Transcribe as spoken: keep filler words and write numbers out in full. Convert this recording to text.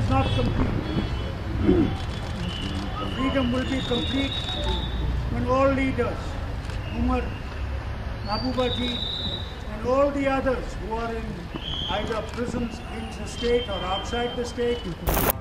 is not complete. Freedom will be complete when all leaders, Umar, Mahbubaji, and all the others who are in either prisons in the state or outside the state,